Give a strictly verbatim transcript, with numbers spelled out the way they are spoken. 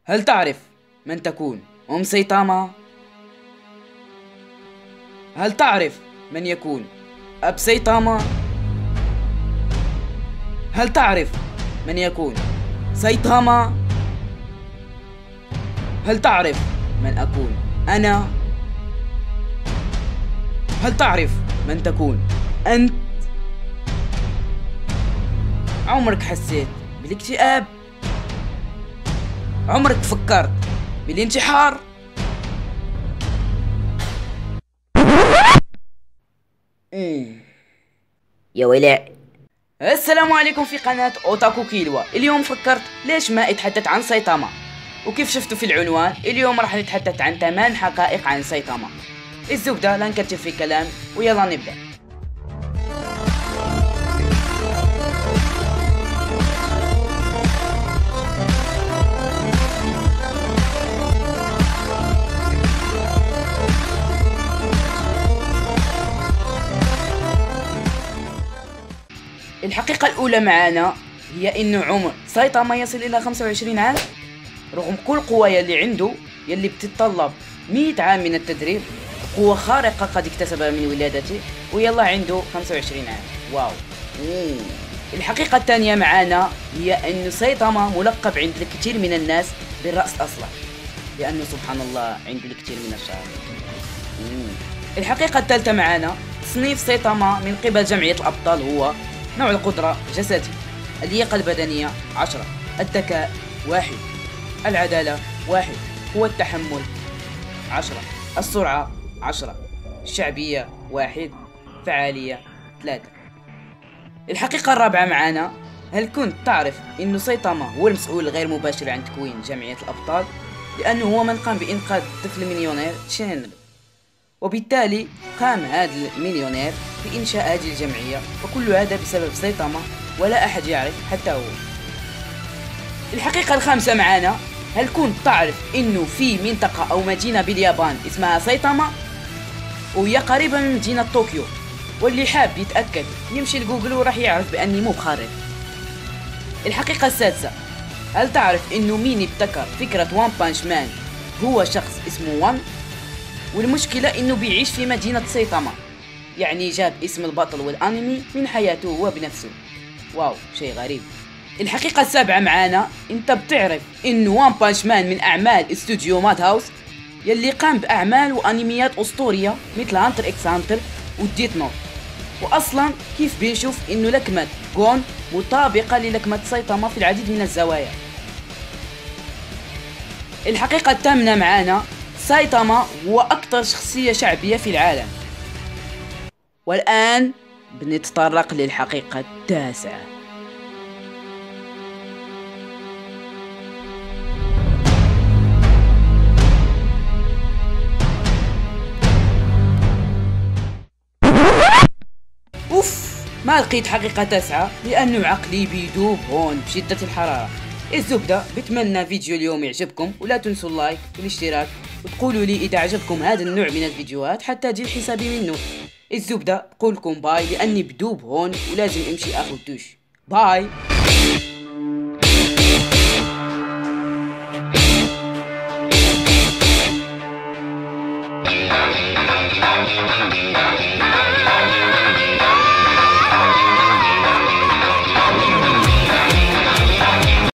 هل تعرف من تكون أم سايتاما؟ هل تعرف من يكون أب سايتاما؟ هل تعرف من يكون سايتاما؟ هل تعرف من أكون أنا؟ هل تعرف من تكون أنت؟ عمرك حسيت بالاكتئاب؟ عمرك فكرت بالانتحار؟ مم. يا ولاء، السلام عليكم في قناة اوتاكو كيلوا. اليوم فكرت ليش ما اتحدث عن سايتاما، وكيف شفتوا في العنوان اليوم راح نتحدث عن ثمان حقائق عن سايتاما. الزبدة لا نكتب في كلام ويلا نبدأ. الحقيقة الأولى معانا هي إنه عمر سايتاما يصل إلى خمسة وعشرين عام رغم كل القوة يلي عنده يلي بتتطلب مئة عام من التدريب، قوة خارقة قد اكتسبها من ولادته، ويلا عنده خمسة وعشرين عام. واو. مم. الحقيقة الثانية معانا هي إنه سايتاما ملقب عند الكثير من الناس بالرأس الأصلع، لأنه سبحان الله عنده الكثير من الشعر. مم. الحقيقة الثالثة معانا تصنيف سايتاما من قبل جمعية الأبطال هو: نوع القدرة جسدي، اللياقة البدنية عشرة، الذكاء واحد، العدالة واحد، قوة التحمل عشرة، السرعة عشرة، الشعبية واحد، فعالية ثلاثة. الحقيقة الرابعة معنا: هل كنت تعرف إنه سايتاما هو المسؤول الغير مباشر عن تكوين جمعية الأبطال؟ لأنه هو من قام بإنقاذ الطفل المليونير تشينل، وبالتالي قام هذا المليونير بإنشاء هذه الجمعية، وكل هذا بسبب سايتاما ولا أحد يعرف حتى هو. الحقيقة الخامسة معنا: هل كنت تعرف إنه في منطقة أو مدينة باليابان اسمها سايتاما، وهي قريبة من مدينة طوكيو، واللي حاب يتأكد يمشي لجوجل وراح يعرف بأني مو بخارج. الحقيقة السادسة: هل تعرف إنه مين ابتكر فكرة وان بانش مان هو شخص اسمه وان، والمشكلة إنه بيعيش في مدينة سايتاما، يعني جاب اسم البطل والأنمي من حياته هو بنفسه. واو، شيء غريب. الحقيقة السابعة معانا: انت بتعرف انه وان بانش مان من اعمال استوديو ماد هاوس، يلي قام باعمال وانميات اسطورية مثل هانتر اكس هانتر وديت نوت. واصلا كيف بنشوف انه لكمة جون مطابقة للكمة سايتاما في العديد من الزوايا. الحقيقة الثامنة معانا: سايتاما هو اكثر شخصية شعبية في العالم. والآن بنتطرق للحقيقة التاسعة. أوف، ما لقيت حقيقة تاسعة لأنه عقلي بيدوب هون بشدة الحرارة. الزبدة، بتمنى فيديو اليوم يعجبكم، ولا تنسوا اللايك والاشتراك، وتقولوا لي إذا عجبكم هذا النوع من الفيديوهات حتى أجيب حسابي منه. الزبدة، قولكم باي لأني بدوب هون ولازم امشي اخذ دوش. باي.